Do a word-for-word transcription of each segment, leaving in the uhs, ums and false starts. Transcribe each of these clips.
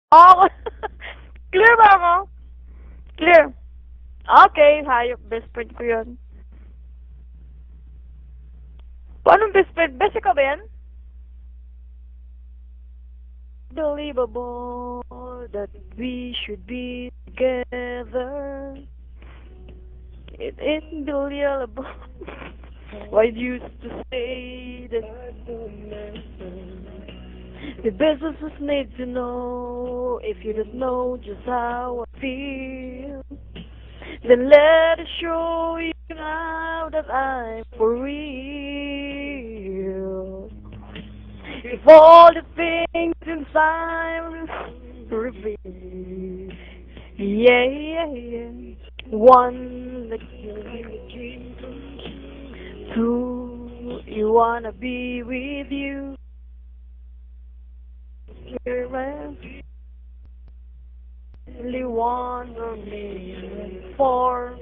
Oh, clear ba ako? Clear. Okay, hayop. Best friend ko yun. Paano best friend? Best ka ba yan? Believable that we should be together. It ain't believable. Why you used to say that the businesses need to know if you don't know just how I feel? Then let it show you now that I'm for real. If all the things inside reveal, yeah, yeah, yeah. One, like two, you wanna be with you. You're only one for me. Four,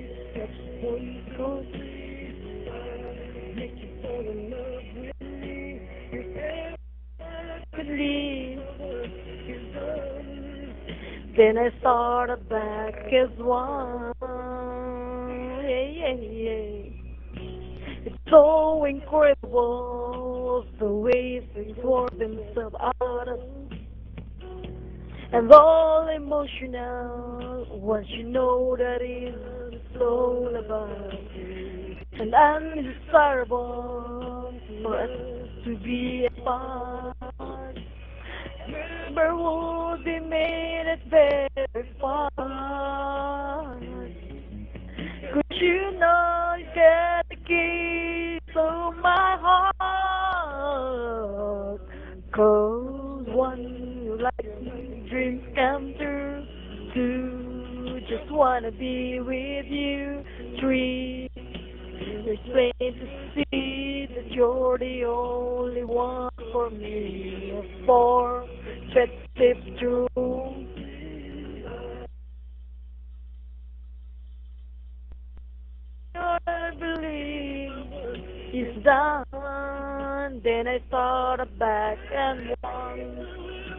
could leave. Then I started back as one. Yeah, yeah, yeah. It's so incredible the way things work themselves out of, and all emotional once you know that it's all about and undesirable for us to be apart. Remember would be made it very far. Could you not get the keys to my heart? Cause one, like dreams come true. Two, just wanna be with you. Three, it's plain to see that you're the only one for me. Four, let's step through. I believe it's done. Then I thought back and won.